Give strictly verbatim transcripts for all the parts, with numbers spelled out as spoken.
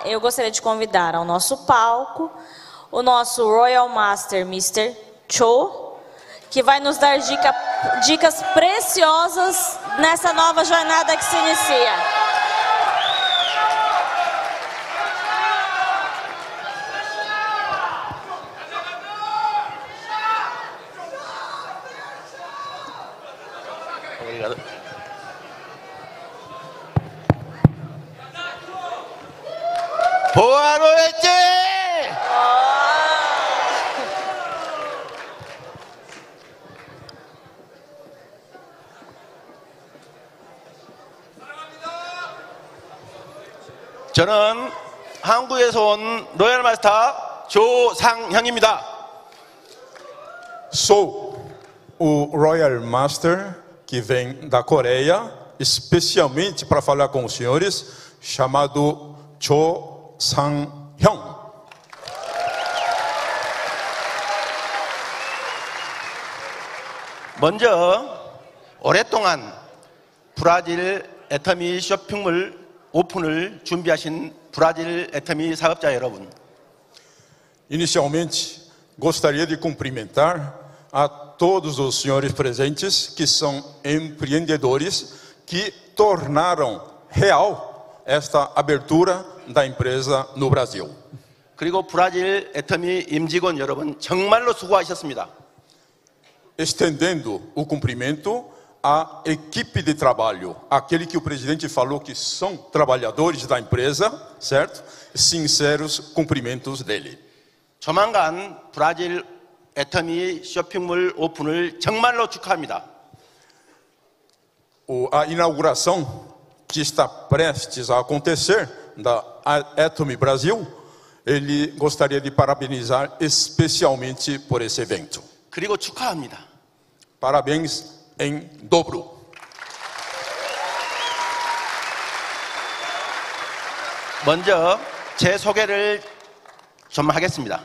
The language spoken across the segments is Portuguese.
eu gostaria de convidar ao nosso palco o nosso Royal Master, mister Cho, que vai nos dar dica, dicas preciosas nessa nova jornada que se inicia. Boa noite! 저는 한국에서 온 로얄 마스터 조상형입니다. Sou o Royal Master que vem da Coreia, especialmente para falar com os senhores, chamado Cho Sang-hyung. 먼저 오랫동안 브라질 애터미 쇼핑몰 오픈을 준비하신 브라질 애터미 사업자 여러분. Inicialmente, gostaria de cumprimentar a todos os senhores presentes que são empreendedores que tornaram real esta abertura da empresa no Brasil. 그리고 브라질 애터미 임직원 여러분 정말로 수고하셨습니다. Estendendo o cumprimento à equipe de trabalho, aquele que o presidente falou que são trabalhadores da empresa, certo? Sinceros cumprimentos dele. 조만간 브라질 애터미 쇼핑몰 오픈을 정말로 축하합니다. A inauguração que está prestes a acontecer da Atomy Brasil, ele gostaria de parabenizar especialmente por esse evento. 그리고 축하합니다. Parabéns em dobro. 먼저 제 소개를 좀 하겠습니다.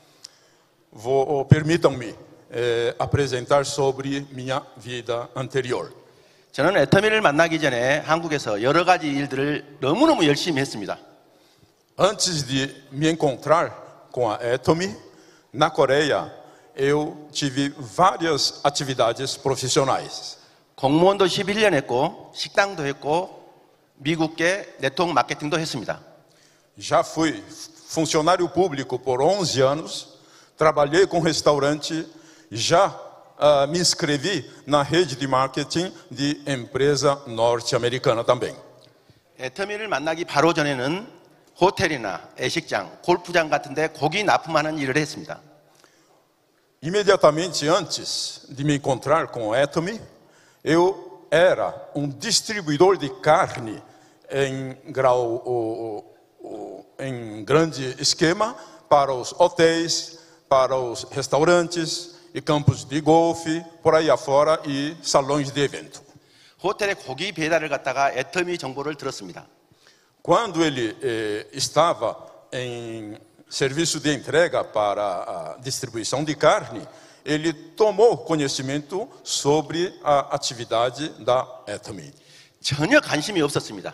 Vou, permitam-me eh, apresentar sobre minha vida anterior. 저는 애터미를 만나기 전에 한국에서 여러 가지 일들을 너무너무 열심히 했습니다. Antes de me encontrar com a Atomy, na Coreia, eu tive várias atividades profissionais. 공무원도 십일 년 했고, 식당도 했고, 미국계 네트워크 마케팅도 했습니다. Já fui funcionário público por onze anos, trabalhei com restaurante, já uh, me inscrevi na rede de marketing de empresa norte-americana também. 애터미를 만나기 바로 전에는 호텔이나 애식장, 골프장 같은 데 고기 납품하는 일을 했습니다. Imediatamente antes de me encontrar com a Atomy, eu era um distribuidor de carne em grau, o, o, em grande esquema para os hotéis, para os restaurantes e campos de golfe, por aí afora e salões de evento. 호텔에 고기 배달을 갖다가 애터미 정보를 들었습니다. Quando ele eh, estava em serviço de entrega para a distribuição de carne, ele tomou conhecimento sobre a atividade da Atomy. 전혀 관심이 없었습니다.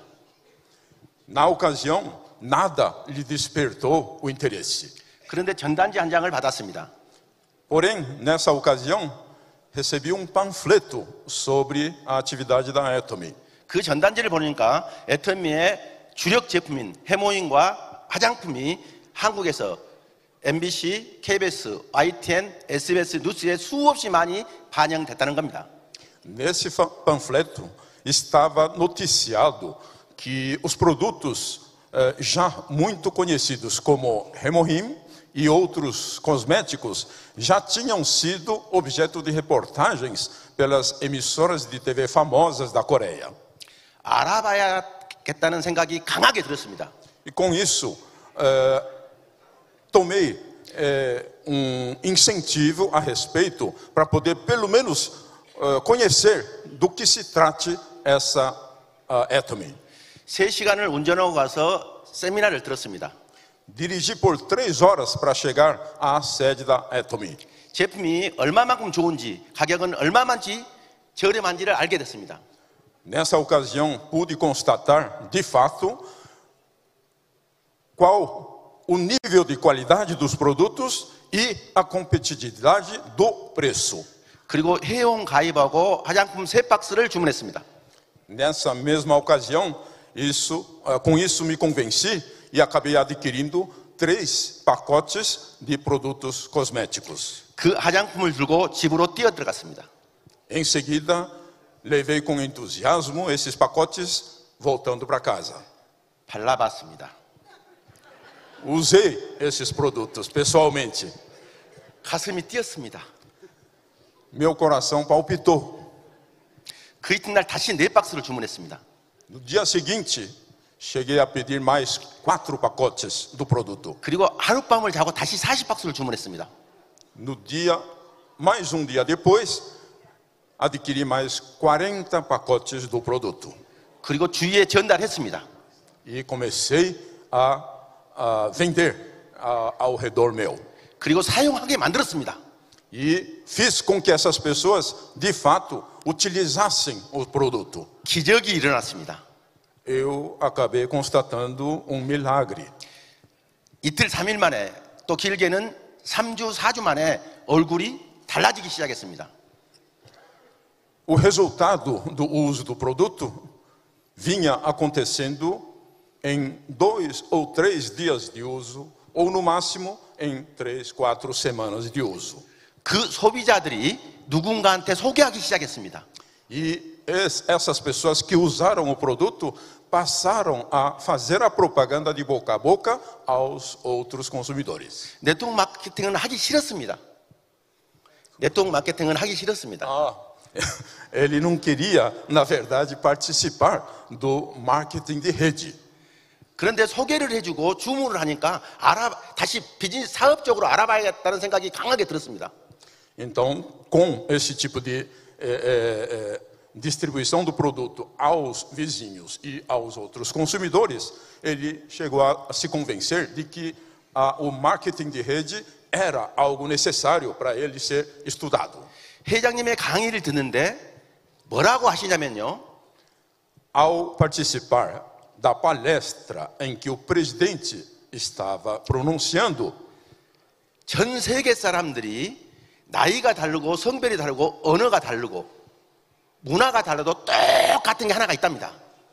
Na ocasião, nada lhe despertou o interesse. 그런데 전단지 한 장을 받았습니다. Porém, nessa ocasião, recebi um panfleto sobre a atividade da Atomy. 그 전단지를 보니까 애터미의 주력 제품인 해모인과 화장품이 한국에서 엠비씨, 케이비에스, 아이티엔, 에스비에스 뉴스에 수없이 많이 반영됐다는 겁니다. Nesse panfleto estava noticiado que os produtos eh, já muito conhecidos como Hemohim e outros cosméticos já tinham sido objeto de reportagens pelas emissoras de T V famosas da Coreia. 알아봐야겠다는 생각이 강하게 들었습니다. E com isso, eh, tomei eh, um incentivo a respeito para poder, pelo menos, eh, conhecer do que se trate essa uh, Atomy. 세 시간을 운전하고 가서 세미나를 들었습니다. Dirigi por três horas para chegar à sede da Atomy. 제품이 얼마만큼 좋은지, 가격은 얼마만지 저렴한지를 알게 됐습니다. Nessa ocasião, pude constatar, de fato, qual o nível de qualidade dos produtos e a competitividade do preço. 그리고 회원 가입하고 화장품 세 박스를 주문했습니다. Nessa mesma ocasião, isso, com isso me convenci e acabei adquirindo três pacotes de produtos cosméticos. 그 화장품을 들고 집으로 뛰어 들어갔습니다. Em seguida, levei com entusiasmo esses pacotes voltando para casa. 발라봤습니다. Usei esses produtos pessoalmente. 가슴이 뛰었습니다. Meu coração palpitou. 그 이튿날 다시 네 박스를 주문했습니다. No dia seguinte, cheguei a pedir mais quatro pacotes do produto. 그리고 하룻밤을 자고 다시 사십 박스를 주문했습니다. No dia, mais um dia depois, adquiri mais quarenta pacotes do produto. 그리고 주위에 전달했습니다. E comecei a, a vender a, ao redor meu. 그리고 사용하게 만들었습니다. E fiz com que essas pessoas, de fato, utilizassem o produto. 기적이 일어났습니다. Eu acabei constatando um milagre. 이틀 삼일 만에 또 길게는 삼 주 사 주 만에 얼굴이 달라지기 시작했습니다. O resultado do uso do produto vinha acontecendo em dois ou três dias de uso, ou no máximo em três, quatro semanas de uso. 그 소비자들이 누군가한테 소개하기 시작했습니다. E essas pessoas que usaram o produto passaram a fazer a propaganda de boca a boca aos outros consumidores. 네트워크 마케팅은 하기 싫었습니다. 네트워크 마케팅은 하기 싫었습니다. Ah, ele não queria, na verdade, participar do marketing de rede. 그런데 소개를 해주고 주문을 하니까 알아 다시 비즈니스 사업적으로 알아봐야겠다는 생각이 강하게 들었습니다. Então, com esse tipo de eh, eh, distribuição do produto aos vizinhos e aos outros consumidores, ele chegou a se convencer de que ah, o marketing de rede era algo necessário para ele ser estudado. 회장님의 강의를 듣는데 뭐라고 하시냐면요. Ao participar da palestra em que o presidente estava pronunciando, 전 세계 사람들이 나이가 다르고 성별이 다르고 언어가 다르고 문화가 달라도 똑같은 게 하나가 있답니다.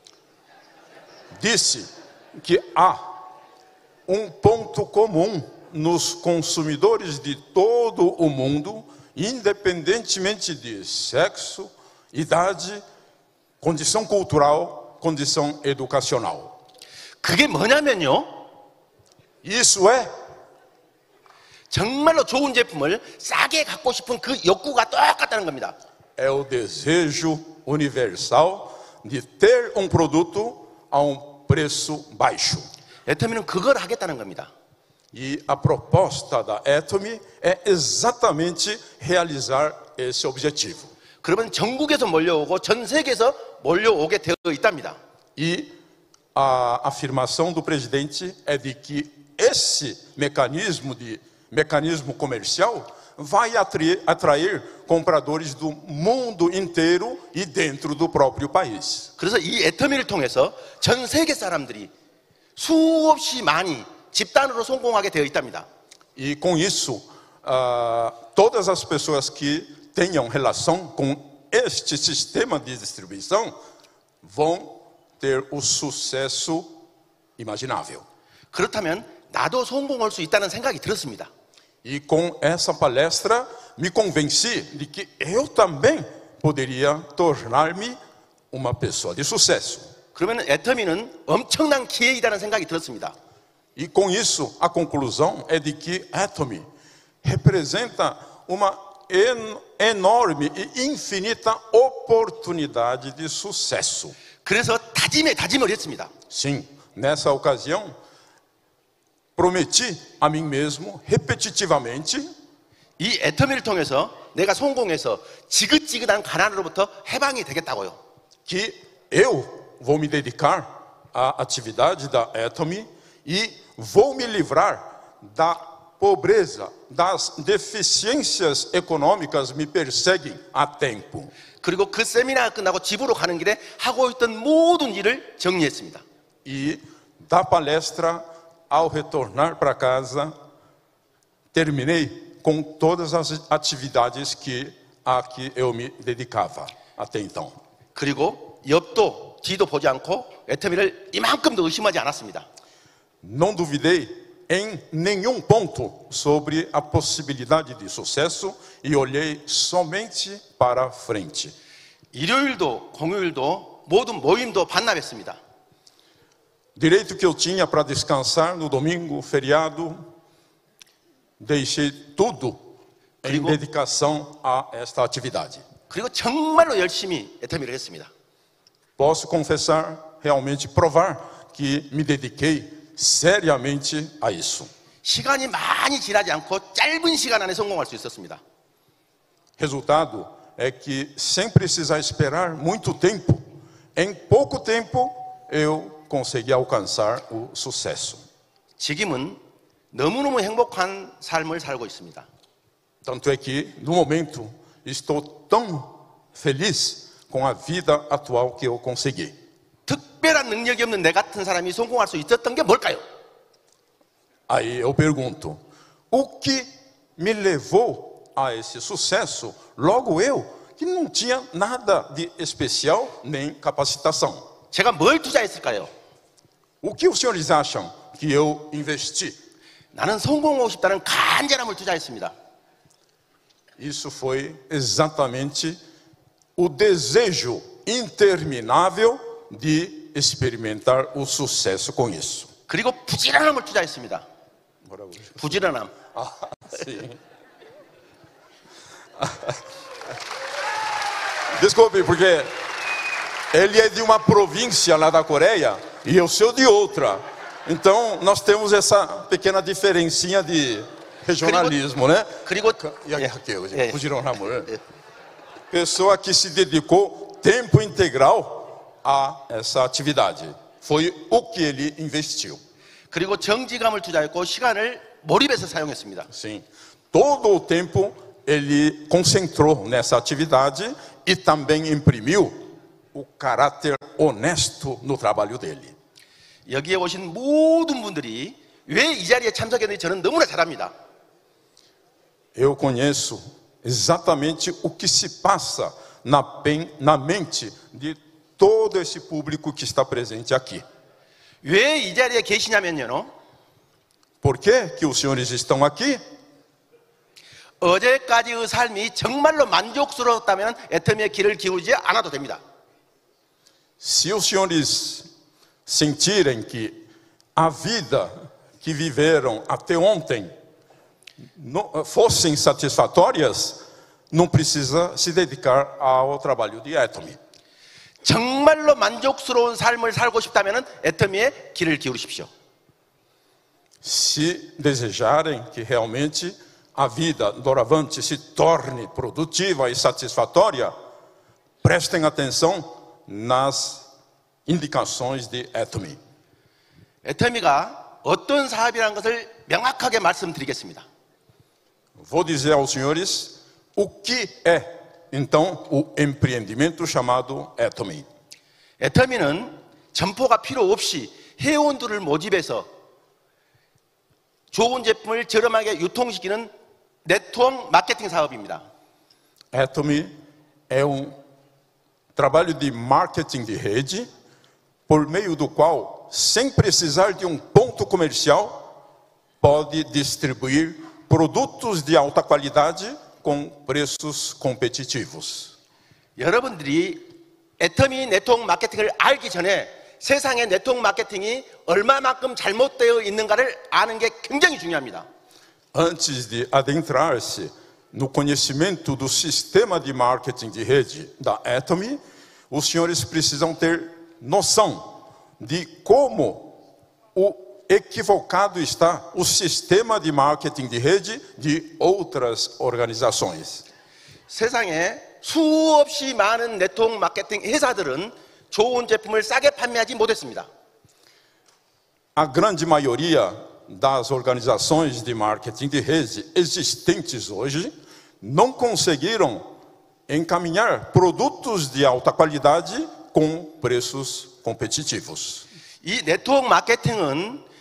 disse que há um ponto comum nos consumidores de todo o mundo, independentemente de sexo, idade, condição cultural, condição educacional. 그게 뭐냐면요. Isso é 정말로 좋은 제품을 싸게 갖고 싶은 그 욕구가 똑같다는 겁니다. é o desejo universal de ter um produto a um preço baixo. 애터미는 그걸 하겠다는 겁니다. E a proposta da Atomy é exatamente realizar esse objetivo. 그러면 전국에서 몰려오고 전 세계에서 몰려오게 되어 있답니다. E a afirmação do presidente é de que esse mecanismo de mecanismo comercial vai atrair, atrair compradores do mundo inteiro e dentro do próprio país. 그래서 이 애터미를 통해서 전 세계 사람들이 수없이 많이 집단으로 성공하게 되어 있답니다. E com isso, ah, todas as pessoas que tenham relação com este sistema de distribuição vão ter o sucesso imaginável. 그렇다면 나도 성공할 수 있다는 생각이 들었습니다. E com essa palestra me convenci de que eu também poderia tornar-me uma pessoa de sucesso. 그러면 애터미는 엄청난 기회이라는 생각이 들었습니다. E com isso, a conclusão é de que Atomy representa uma en enorme e infinita oportunidade de sucesso. 그래서 다짐에 다짐을 했습니다. Sim, nessa ocasião, prometi a mim mesmo, repetitivamente, 이 애터미를 통해서 내가 성공해서 지긋지긋한 가난으로부터 해방이 되겠다고요. que eu vou me dedicar à atividade da Atomy e vou me livrar da pobreza, das deficiências econômicas me perseguem há tempo. 그리고 그 세미나가 끝나고 집으로 가는 길에 하고 있던 모든 일을 정리했습니다. E da palestra ao retornar para casa, terminei com todas as atividades que a que eu me dedicava até então. 그리고 옆도 뒤도 보지 않고 애터미를 이만큼도 의심하지 않았습니다. Não duvidei em nenhum ponto sobre a possibilidade de sucesso e olhei somente para frente. 일요일도 공휴일도 모든 모임도 반납했습니다. Direito que eu tinha para descansar no domingo, feriado, deixei tudo em 그리고- dedicação a esta atividade. 그리고 정말로 열심히 애터미를 했습니다. Posso confessar, realmente provar que me dediquei seriamente a isso. 시간이 많이 지나지 않고 짧은 시간 안에 성공할 수 있었습니다. Resultado é que sem precisar esperar muito tempo, em pouco tempo eu consegui alcançar o sucesso. 지금은 너무너무 행복한 삶을 살고 있습니다. Tanto é que, no momento, estou tão feliz com a vida atual que eu consegui. 특별한 능력이 없는 내 같은 사람이 성공할 수 있었던 게 뭘까요? Aí eu pergunto, o que me levou a esse sucesso? Logo eu, que não tinha nada de especial nem capacitação. 제가 뭘 투자했을까요? O que os senhores acham que eu investi? 나는 성공하고 싶다는 간절함을 투자했습니다. Isso foi exatamente o desejo interminável de experimentar o sucesso com isso. 그리고 부지런함을 투자했습니다. 부지런함. Ah, sim. Desculpe, porque ele é de uma província lá da Coreia e eu sou de outra. Então, nós temos essa pequena diferencinha de regionalismo, né? 그리고 E aqui, hoje, 예. 부지런함을. Pessoa que se dedicou tempo integral a essa atividade. Foi o que ele investiu. 그리고 정직함을 투자했고 시간을 몰입해서 사용했습니다. Sim. Todo o tempo ele concentrou nessa atividade e também imprimiu o caráter honesto no trabalho dele. 여기에 오신 모든 분들이 왜 이 자리에 참석했는지 저는 너무나 잘 압니다. Eu conheço exatamente o que se passa na, pen, na mente de todo esse público que está presente aqui. 왜 이 자리에 계시냐면요. Por que que os senhores estão aqui? 어제까지의 삶이 정말로 만족스러웠다면 애터미의 길을 기울이지 않아도 됩니다. Se os senhores sentirem que a vida que viveram até ontem não, fossem satisfatórias, não precisa se dedicar ao trabalho de Atomy. 정말로 만족스러운 삶을 살고 싶다면 애터미의 길을 기울이십시오. Se desejarem que realmente a vida doravante se torne produtiva e satisfatória, prestem atenção nas indicações de Atomy. 애터미가 어떤 사업이라는 것을 명확하게 말씀드리겠습니다. Vou dizer aos senhores o que é então o empreendimento chamado Atomy. 애터미는 점포가 필요 없이 회원들을 모집해서 좋은 제품을 저렴하게 유통시키는 네트워크 마케팅 사업입니다. Atomy é um trabalho de marketing de rede, por meio do qual, sem precisar de um ponto comercial, pode distribuir produtos de alta qualidade com preços competitivos. 여러분들이 애터미 네트워크 마케팅을 알기 전에 세상의 네트워크 마케팅이 얼마만큼 잘못되어 있는가를 아는 게 굉장히 중요합니다. Antes de adentrar-se no conhecimento do sistema de marketing de rede da Atomy, os senhores precisam ter noção de como o equivocado está o sistema de marketing de rede de outras organizações. 세상에 수없이 많은 네트워크 마케팅 회사들은 좋은 제품을 싸게 판매하지 못했습니다. A grande maioria das organizações de marketing de rede existentes hoje não conseguiram encaminhar produtos de alta qualidade com preços competitivos. 이 네트워크 마케팅은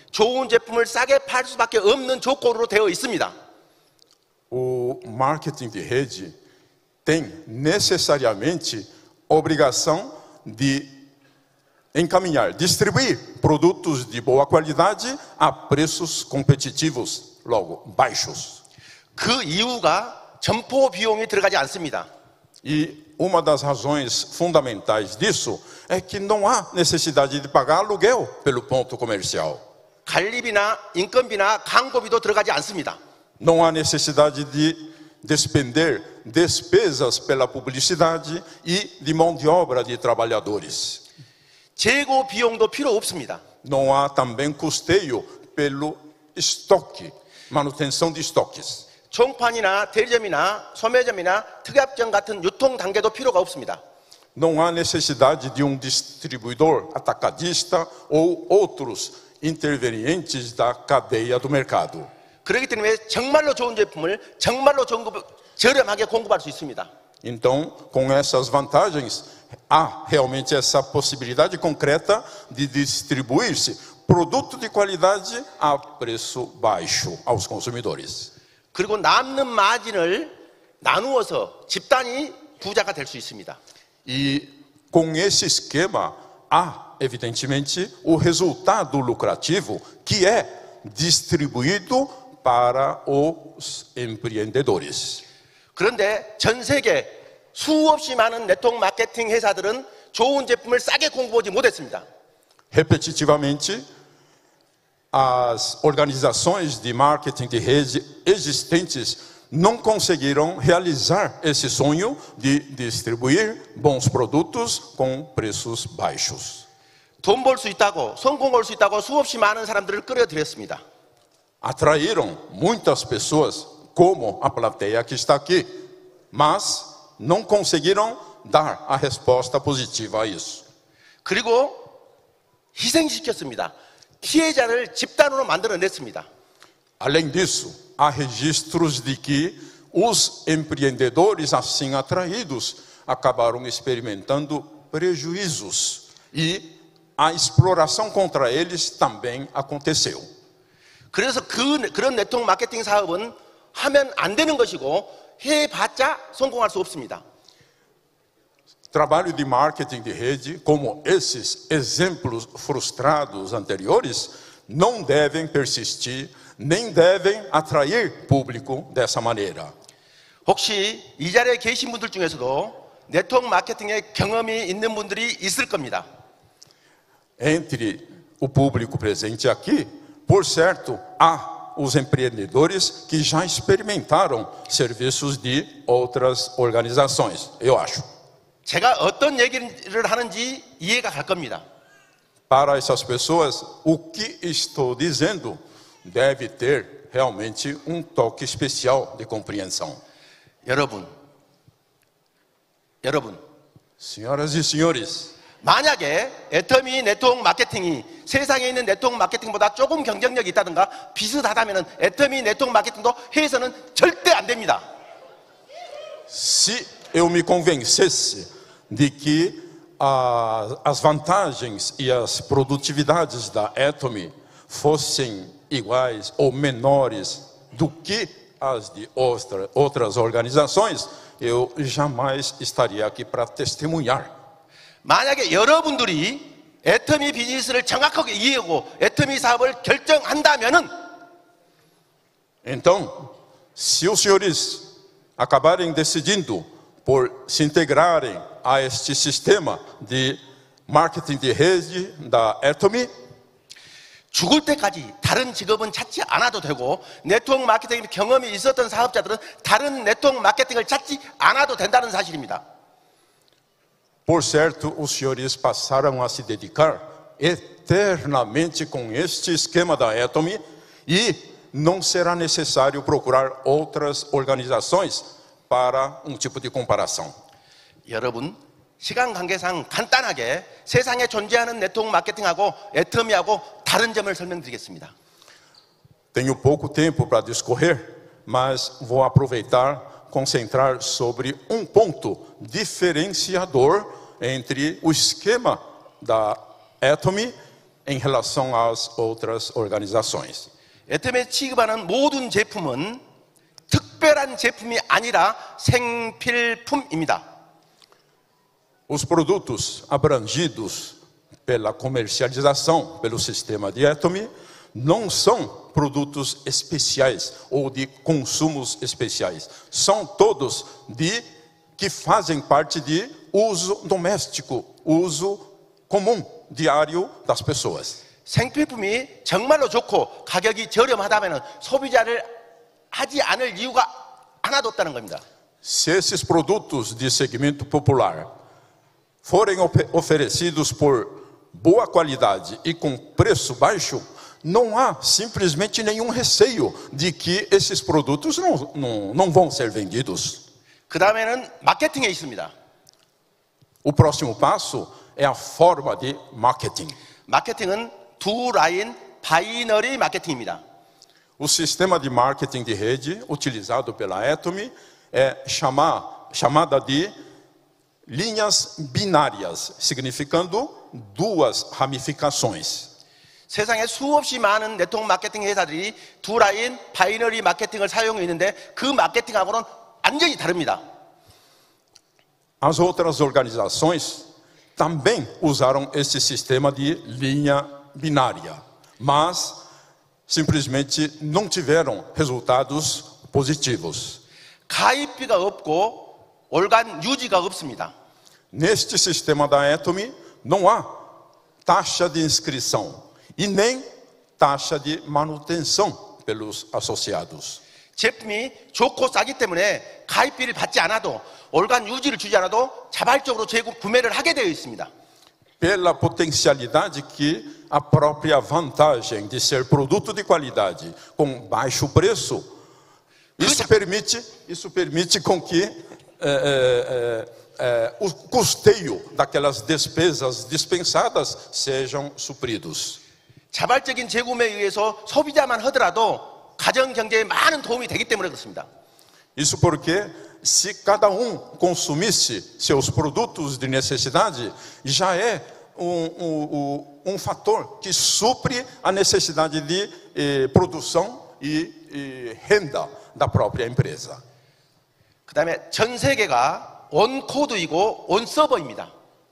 좋은 제품을 싸게 팔 수밖에 없는 조건으로 되어 있습니다. O marketing de rede tem necessariamente obrigação de encaminhar, distribuir produtos de boa qualidade a preços competitivos, logo baixos. 그 이유가 점포 비용이 들어가지 않습니다. E uma das razões fundamentais disso é que não há necessidade de pagar aluguel pelo ponto comercial. 관리비나 인건비나 광고비도 들어가지 않습니다. Não há necessidade de despender despesas pela publicidade e de mão de obra de trabalhadores. 재고 비용도 필요 없습니다. Não há também custeio pelo estoque, manutenção de estoques. 총판이나 대리점이나 소매점이나 특약점 같은 유통 단계도 필요가 없습니다. Não há necessidade de um distribuidor atacadista ou outros intervenientes da cadeia do mercado. 그렇기 때문에 정말로 좋은 제품을 정말로 정급, 저렴하게 공급할 수 있습니다. Então, com essas vantagens, há realmente essa possibilidade concreta de distribuir-se produto de qualidade a preço baixo aos consumidores. 그리고 남는 마진을 나누어서 집단이 부자가 될 수 있습니다. E com esse esquema, há, evidentemente, o resultado lucrativo que é distribuído para os empreendedores. 그런데 전 세계 수없이 많은 네트워크 마케팅 회사들은 좋은 제품을 싸게 공급하지 못했습니다. Repetitivamente, as organizações de marketing de rede existentes não conseguiram realizar esse sonho de distribuir bons produtos com preços baixos. 돈 벌 수 있다고 성공할 수 있다고 수없이 많은 사람들을 끌어들였습니다. Atraíram muitas pessoas, como a plateia que está aqui, mas não conseguiram dar a resposta positiva a isso. 그리고 희생시켰습니다. 피해자를 집단으로 만들어냈습니다. Além disso, há registros de que os empreendedores assim atraídos acabaram experimentando prejuízos e a exploração contra eles também aconteceu. 그래서 그, 그런 네트워크 마케팅 사업은 하면 안 되는 것이고 해봤자 성공할 수 없습니다. Trabalho de marketing de rede, como esses exemplos frustrados anteriores, não devem persistir, nem devem atrair público dessa maneira. 혹시 이 자리에 계신 분들 중에서도 네트워크 마케팅의 경험이 있는 분들이 있을 겁니다. Entre o público presente aqui, por certo, há os empreendedores que já experimentaram serviços de outras organizações, eu acho. 제가 어떤 얘기를 하는지 이해가 갈 겁니다. Para essas pessoas, o que estou dizendo deve ter realmente um toque especial de compreensão. 여러분, 여러분, Senhoras e senhores, 만약에 애터미 네트워크 마케팅이 세상에 있는 네트워크 마케팅보다 조금 경쟁력이 있다든가 비슷하다면 애터미 네트워크 마케팅도 해서는 절대 안 됩니다. se eu me convencesse de que a, as vantagens e as produtividades da Atomy fossem iguais ou menores do que as de outra, outras organizações, eu jamais estaria aqui para testemunhar. 만약에 여러분들이 애터미 비즈니스를 정확하게 이해하고 애터미 사업을 결정한다면은 Então, se os senhores acabarem decidindo por se integrarem a este sistema de marketing de rede da Atomy, 죽을 때까지 다른 직업은 찾지 않아도 되고 네트워크 마케팅 경험이 있었던 사업자들은 다른 네트워크 마케팅을 찾지 않아도 된다는 사실입니다. por certo, os senhores passaram a se dedicar eternamente com este esquema da Atomy e não será necessário procurar outras organizações para um tipo de comparação. 여러분, 시간 관계상 간단하게 세상에 존재하는 네트워크 마케팅하고 애터미하고 다른 점을 설명드리겠습니다. Tenho pouco tempo para discorrer, mas vou aproveitar, concentrar sobre um ponto diferenciador entre o esquema da Atomy em relação às outras organizações. 애텀에 취급하는 모든 제품은 특별한 제품이 아니라 생필품입니다. Os produtos abrangidos pela comercialização pelo sistema de Atomy não são produtos especiais ou de consumos especiais. São todos de que fazem parte de uso doméstico, uso comum, diário das pessoas. 생필품이 정말로 좋고 가격이 저렴하다면 소비자를 하지 않을 이유가 하나도 없다는 겁니다. Se esses produtos de segmento popular forem oferecidos por boa qualidade e com preço baixo, não há simplesmente nenhum receio de que esses produtos não, não, não vão ser vendidos. 그 다음에는 마케팅에 있습니다. O próximo passo é a forma de marketing. 마케팅은 두 라인 바이너리 마케팅입니다. O sistema de marketing de rede utilizado pela Atomy é chamar, chamada de linhas binárias, significando duas ramificações. 세상에 수없이 많은 네트워크 마케팅 회사들이 두 라인 바이너리 마케팅을 사용해 있는데 그 마케팅하고는 완전히 다릅니다. As outras organizações também usaram esse sistema de linha binária, mas simplesmente não tiveram resultados positivos. 가입비가 없고 월간 유지가 없습니다. Neste sistema da Atomy não há taxa de inscrição e nem taxa de manutenção pelos associados. 제품이 좋고 싸기 때문에 가입비를 받지 않아도 월간 유지를 주지 않아도 자발적으로 재구매를 하게 되어 있습니다. Pela potencialidade que a própria vantagem de ser produto de qualidade com baixo preço, isso permite, isso permite com que é, é, é, o custeio daquelas despesas dispensadas sejam supridos. 자발적인 재구매에 의해서 소비자만 하더라도 가정 경제에 많은 도움이 되기 때문에 그렇습니다. Isso porque se cada um consumisse seus produtos de necessidade, já é um, um, um fator que supre a necessidade de eh, produção e, e renda da própria empresa. 그 다음에 전 세계가 원 코드이고 원 서버입니다.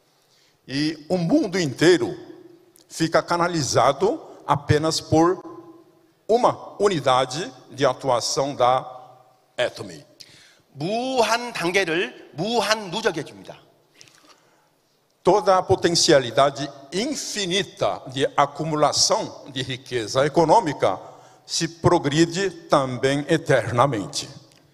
E o mundo inteiro fica canalizado apenas por uma unidade de atuação da Atomy. 무한 단계를 무한 누적해 줍니다. Toda a potencialidade infinita de acumulação de riqueza econômica se progride também eternamente.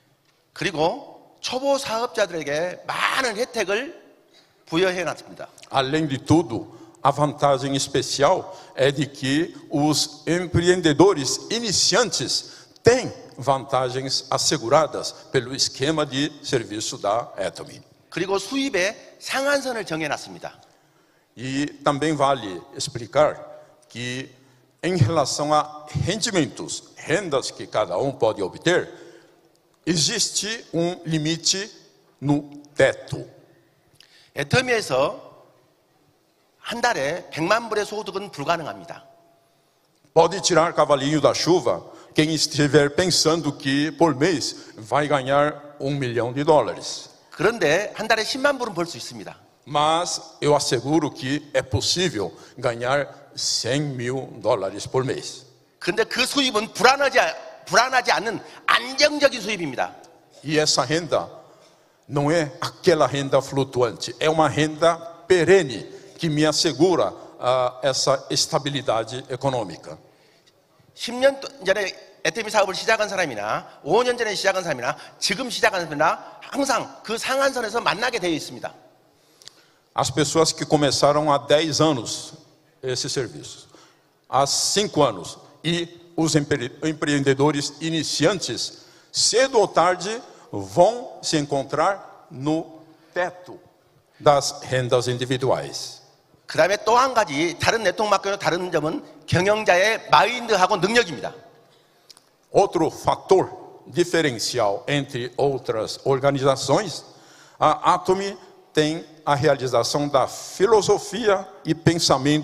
그리고 초보 사업자들에게 많은 혜택을 부여해 놨습니다. Além de tudo, a vantagem especial é de que os empreendedores iniciantes têm vantagens asseguradas pelo esquema de serviço da Atomy. 그리고 수입의 상한선을 정해 놨습니다. E também vale explicar que em relação a rendimentos, rendas que cada um pode obter, existe um limite no teto. 애터미에서 한 달에 백만 불의 소득은 불가능합니다. Pode tirar cavalinho da chuva quem estiver pensando que por mês vai ganhar um milhão de dólares. 그런데 한 달에 십만 불은 벌 수 있습니다. Mas eu asseguro que é possível ganhar cem mil dólares por mês. 그런데 그 수입은 불안하지, 불안하지 않는 안정적인 수입입니다. E essa renda não é aquela renda flutuante, é uma renda perene que me assegura uh, essa estabilidade econômica. 십 년 전에 애터미 사업을 시작한 사람이나 오 년 전에 시작한 사람이나 지금 시작한 사람이나 항상 그 상한선에서 만나게 되어 있습니다. As pessoas que começaram há dez anos esse serviço, há cinco anos, e os empre empreendedores iniciantes, cedo ou tarde, vão se encontrar no teto das rendas individuais. 그 다음에 또 한 가지 다른 네트워크 마케팅의 다른 점은 경영자의 마인드하고 능력입니다. Outro fator diferencial entre outras organizações, a Atomy tem a realização da filosofia e pensamento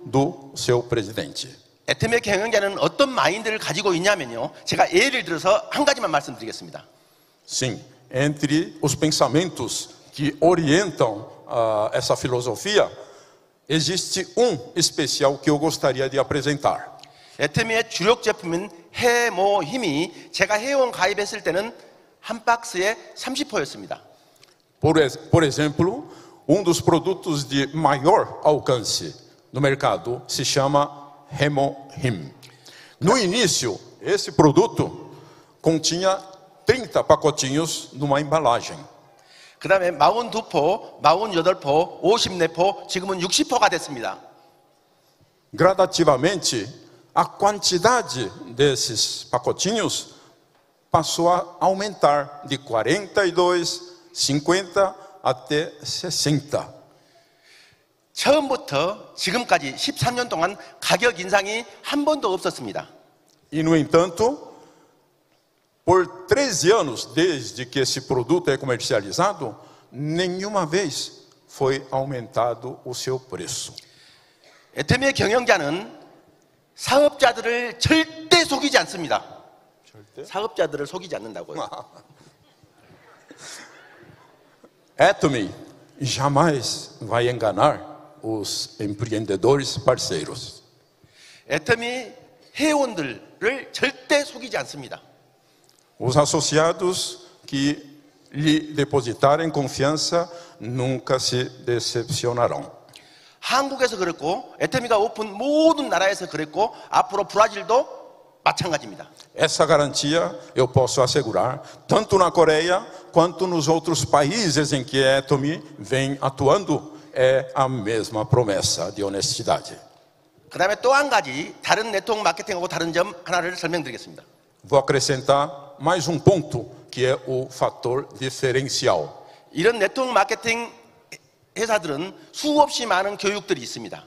do seu presidente. 애터미의 경영자는 어떤 마인드를 가지고 있냐면요. 제가 예를 들어서 한 가지만 말씀드리겠습니다. Sim, entre os pensamentos que orientam uh, essa filosofia, existe um especial que eu gostaria de apresentar. 애터미의 주력 제품인 해모 힘이 제가 회원 가입했을 때는 한 박스에 삼십 호였습니다. Por, por exemplo, um dos produtos de maior alcance no mercado se chama Hemohim. No início, esse produto continha trinta pacotinhos numa embalagem. 그 다음에 사십이 포, 사십팔 포, 오십사 포, 지금은 육십 포가 됐습니다. Gradativamente, a quantidade desses pacotinhos passou a aumentar de quarenta e dois, cinquenta até sessenta. 처음부터 지금까지 십삼 년 동안 가격 인상이 한 번도 없었습니다. E, no entanto, por treze anos desde que esse produto é comercializado, nenhuma vez foi aumentado o seu preço. 애터미의 경영자는 사업자들을 절대 속이지 않습니다. 절대? 사업자들을 속이지 않는다고요. Atomy jamais vai enganar os empreendedores parceiros. 애터미 회원들을 절대 속이지 않습니다. Os associados que lhe depositarem confiança nunca se decepcionarão. 한국에서 그랬고 애터미가 오픈 모든 나라에서 그랬고 앞으로 브라질도 마찬가지입니다. Essa garantia eu posso assegurar, tanto na Coreia quanto nos outros países em que a Atomy vem atuando, é a mesma promessa de honestidade. 그 다음에 또 한 가지 다른 네트워크 마케팅하고 다른 점 하나를 설명드리겠습니다. Vou acrescentar mais um ponto, que é o fator diferencial. 이런 네트워크 마케팅 회사들은 수없이 많은 교육들이 있습니다.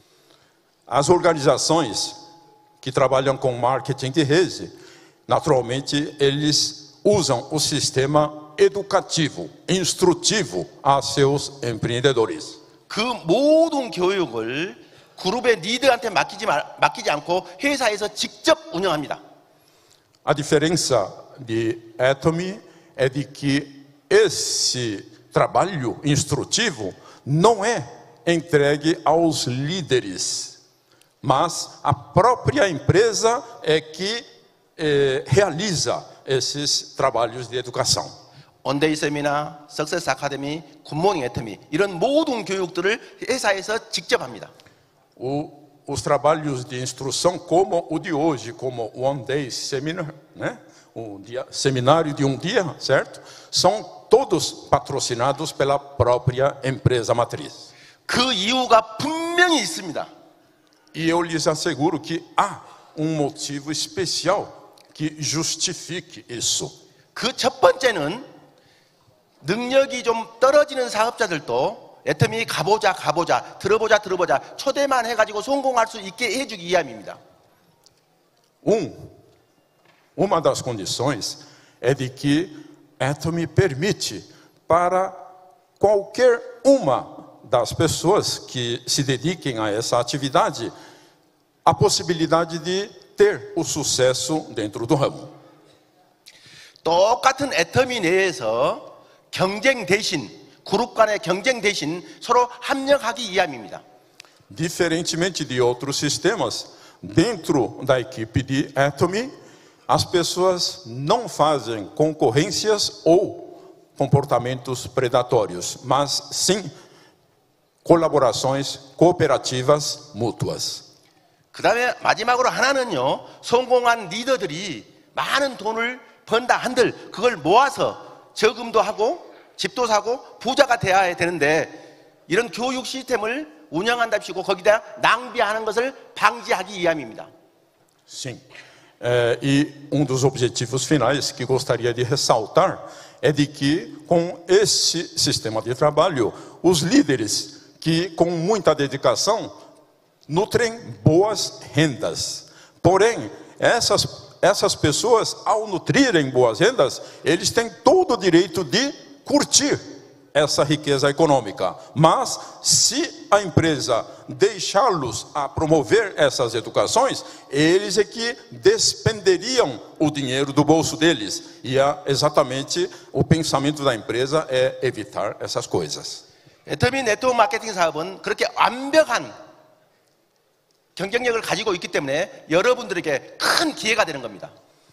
As organizações que trabalham com marketing de rede, naturalmente eles usam o sistema educativo, instrutivo a seus empreendedores. 그 모든 교육을 그룹의 리더한테 맡기지, 말, 맡기지 않고 회사에서 직접 운영합니다. A diferença de Atomy é de que esse trabalho instrutivo não é entregue aos líderes, mas a própria empresa é que eh, realiza esses trabalhos de educação. 온데이 세미나, 석세스 아카데미, 굿모닝 애터미 이런 모든 교육들을 회사에서 직접 합니다. O, os trabalhos de instrução como o de hoje, como o One Day Seminar, né? O dia, seminário de um dia, certo? São todos patrocinados pela própria empresa matriz. 그 이유가 분명히 있습니다. E eu lhes asseguro que há um motivo especial que justifique isso. 그 첫 번째는 능력이 좀 떨어지는 사업자들도 애터미 가보자 가보자 들어보자 들어보자 초대만 해가지고 성공할 수 있게 해주기 위함입니다. Um, uma das condições é de que Atomy permite para qualquer uma das pessoas que se dediquem a essa atividade a possibilidade de ter o sucesso dentro do ramo. 똑같은 애터미 내에서 경쟁 대신 그룹 간의 경쟁 대신 서로 합력하기 위함입니다. Diferentemente de outros sistemas, dentro da equipe de Atomy, as pessoas não fazem concorrências ou comportamentos predatórios, mas sim colaborações cooperativas mútuas. 그 다음에 마지막으로 하나는요, 성공한 리더들이 많은 돈을 번다 한들 그걸 모아서 저금도 하고 집도 사고 부자가 돼야 되는데 이런 교육 시스템을 운영한답시고 거기다 낭비하는 것을 방지하기 위함입니다. Sim. É, e um dos objetivos finais que gostaria de ressaltar é de que com esse sistema de trabalho, os líderes que com muita dedicação nutrem boas rendas. Porém, essas, essas pessoas, ao nutrirem boas rendas, eles têm todo o direito de curtir essa riqueza econômica. Mas, se a empresa deixá-los a promover essas educações, eles é que despenderiam o dinheiro do bolso deles. E é exatamente o pensamento da empresa é evitar essas coisas. 애터미 네트워크 마케팅 사업은 그렇게 완벽한 경쟁력을 가지고 있기 때문에 여러분들에게 큰 기회가 되는 겁니다.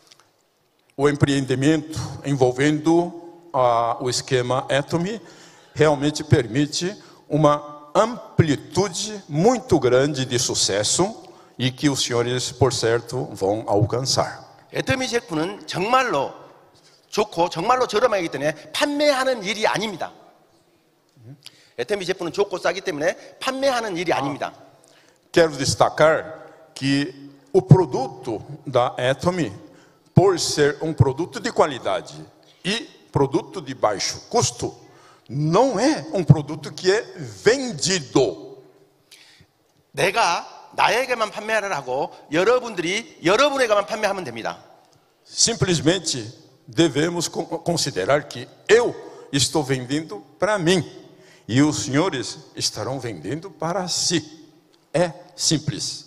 O empreendimento envolvendo uh, o esquema Atomy realmente permite uma amplitude muito grande de sucesso e que os senhores, por certo, vão alcançar. 애터미 제품은 정말로 좋고 정말로 저렴하기 때문에 판매하는 일이 아닙니다. 애터미 제품은 좋고 싸기 때문에 판매하는 일이 아닙니다. Quero destacar que o produto da Atomy, por ser um produto de qualidade e produto de baixo custo, não é um produto que é vendido. 내가 나에게만 판매를 하고 여러분들이 여러분에게만 판매하면 됩니다. Simplesmente devemos considerar que eu estou vendendo para mim e os senhores estarão vendendo para si. É simples.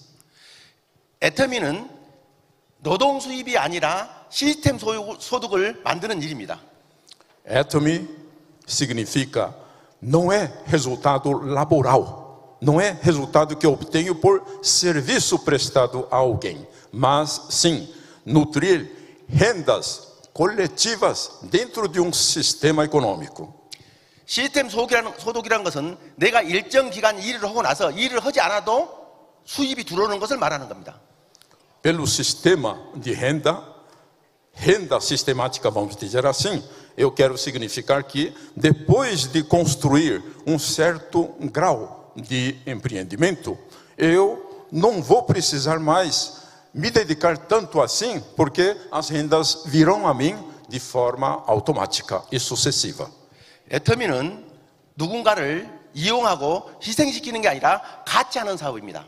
애터미는 노동 수입이 아니라 시스템 소득을 만드는 일입니다. Atomy significa não é resultado laboral, não é resultado que eu obtenho por serviço prestado a alguém, mas sim nutrir rendas coletivas dentro de um sistema econômico. 시스템 소득이라는, 소득이라는 것은 내가 일정 기간 일을 하고 나서 일을 하지 않아도 수입이 들어오는 것을 말하는 겁니다. Pelo sistema de renda, renda sistemática, vamos dizer assim, eu quero significar que depois de construir um certo grau de empreendimento, eu não vou precisar mais me dedicar tanto assim, porque as rendas virão a mim de forma automática e sucessiva. 애터미는 누군가를 이용하고 희생시키는 게 아니라 같이 하는 사업입니다.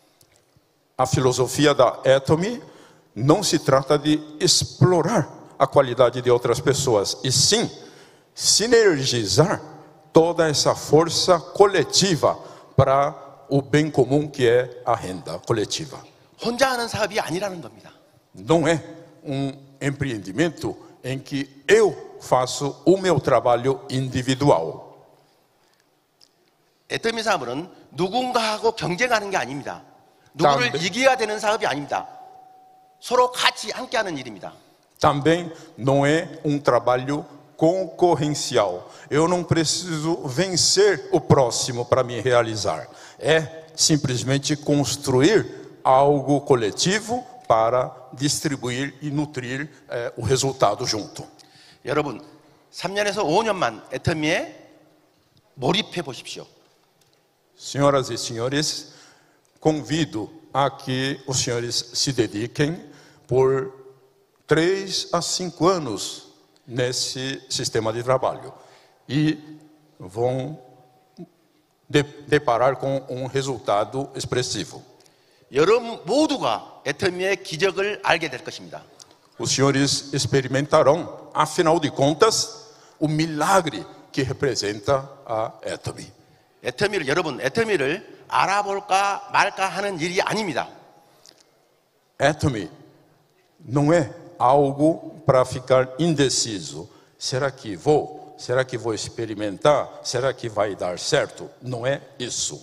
A filosofia da Atomy não se trata de explorar a qualidade de outras pessoas, e sim sinergizar toda essa força coletiva para o bem comum que é a renda coletiva. 혼자 하는 사업이 아니라는 겁니다. Não é um empreendimento em que eu faço o meu trabalho individual. 애터미 사업은 누군가하고 경쟁하는 게 아닙니다. 누구를 담배. 이겨야 되는 사업이 아닙니다. 서로 같이 함께하는 일입니다. Também não é um trabalho concorrencial. Eu não preciso vencer o próximo para me realizar. É simplesmente construir algo coletivo para distribuir e nutrir eh, o resultado junto. 여러분, 삼 년에서 오 년만 애터미에 몰입해 보십시오. Senhoras e senhores, convido a que os senhores se dediquem por três a cinco anos nesse sistema de trabalho e vão de, deparar com um resultado expressivo. 여러분 모두가 애터미의 기적을 알게 될 것입니다. Os senhores experimentarão, afinal de contas, o milagre que representa a Atomy. 애터미를 여러분 애터미를 알아볼까 말까 하는 일이 아닙니다. Atomy não é algo para ficar indeciso. Será que vou? Será que vou experimentar? Será que vai dar certo? Não é isso.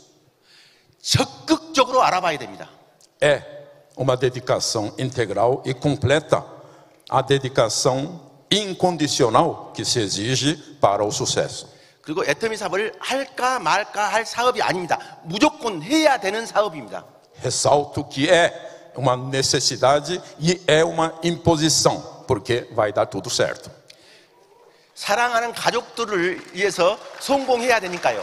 적극적으로 알아봐야 됩니다. É uma dedicação integral e completa, a dedicação incondicional que se exige para o sucesso. 그리고 애터미 사업을 할까 말까 할 사업이 아닙니다. 무조건 해야 되는 사업입니다. Ressalto que é uma necessidade e é uma imposição, porque vai dar tudo certo. 사랑하는 가족들을 위해서 성공해야 되니까요.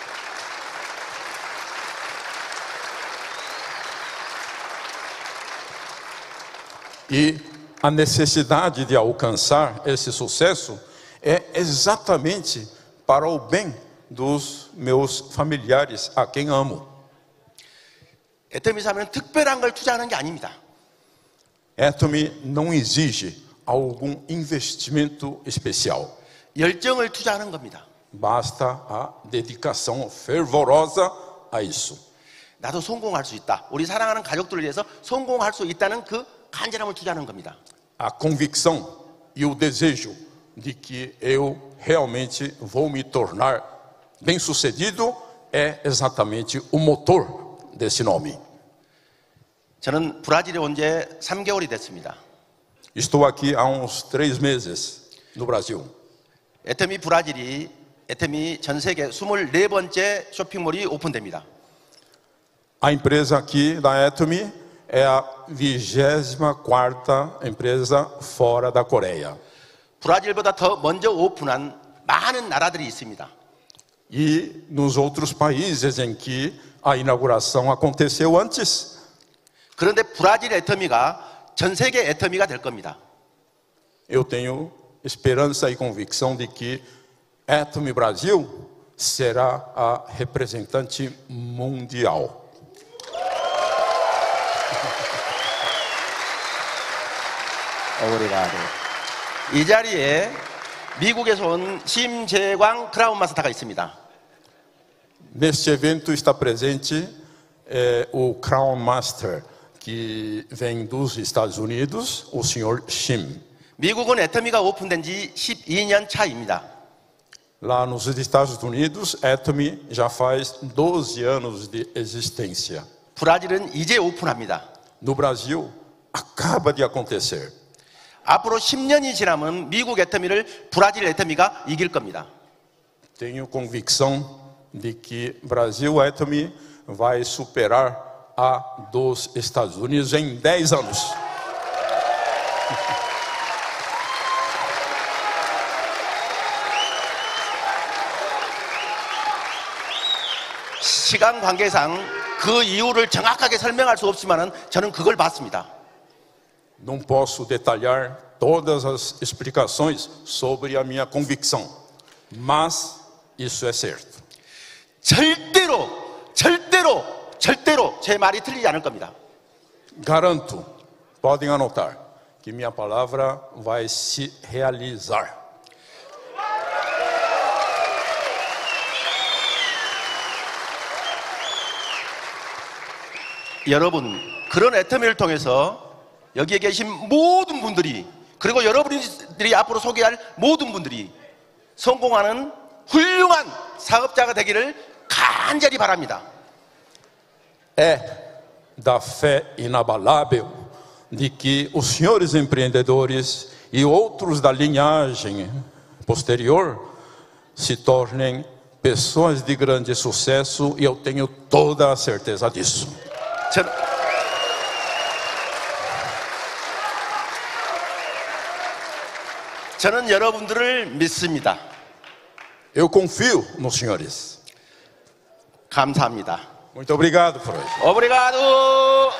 E a necessidade de alcançar esse sucesso é exatamente para o bem dos meus familiares, a quem amo. 애터미 사업은 특별한 걸 투자하는 게 아닙니다. Atomy não exige algum investimento especial. 열정을 투자하는 겁니다. basta a dedicação fervorosa a isso. 나도 성공할 수 있다. 우리 사랑하는 가족들을 위해서 성공할 수 있다는 그 간절함을 투자하는 겁니다. A convicção e o desejo de que eu realmente vou me tornar bem-sucedido é exatamente o motor desse nome. 저는 브라질에 온 지 삼 개월이 됐습니다. Estou aqui há uns três meses no Brasil. 애터미 브라질이 애터미 전 세계 이십사 번째 쇼핑몰이 오픈됩니다. A empresa aqui da Atomy é a vigésima quarta empresa fora da Coreia. 브라질보다 더 먼저 오픈한 많은 나라들이 있습니다. E nos outros países em que a inauguração aconteceu antes. 그런데 브라질 애터미가 전 세계 애터미가 될 겁니다. Eu tenho esperança e convicção de que Atomy Brasil será a representante mundial. 오브리가도. 이 자리에 미국에서 온 심재광 크라운 마스터가 있습니다. Neste evento está presente eh, o Crown Master, que vem dos Estados Unidos, o senhor Shim. 미국은 애터미가 오픈된 지 십이 년 차입니다. Lá nos Estados Unidos, Atomy já faz doze anos de existência. 브라질은 이제 오픈합니다. No Brasil, acaba de acontecer. 앞으로 십 년이 지나면 미국 애터미를 브라질 애터미가 이길 겁니다. Tenho convicção de que Brasil Atomy vai superar a dos Estados Unidos em dez anos. 시간 관계상 그 이유를 정확하게 설명할 수 없지만은 저는 그걸 봤습니다. Não posso detalhar todas as explicações sobre a minha convicção, mas isso é certo. 절대로, 절대로, 절대로 제 말이 틀리지 않을 겁니다. Garanto, podem anotar, que minha palavra vai se realizar. 여러분, 그런 애터미를 통해서 여기에 계신 모든 분들이, 그리고 여러분들이 앞으로 소개할 모든 분들이 성공하는 훌륭한 사업자가 되기를 간절히 바랍니다. É da fé inabalável de que os senhores empreendedores e outros da linhagem posterior se tornem pessoas de grande sucesso, e eu tenho toda a certeza disso. 저, 저는 여러분들을 믿습니다. Eu confio nos senhores. 감사합니다. Muito obrigado por hoje. 오브리가도.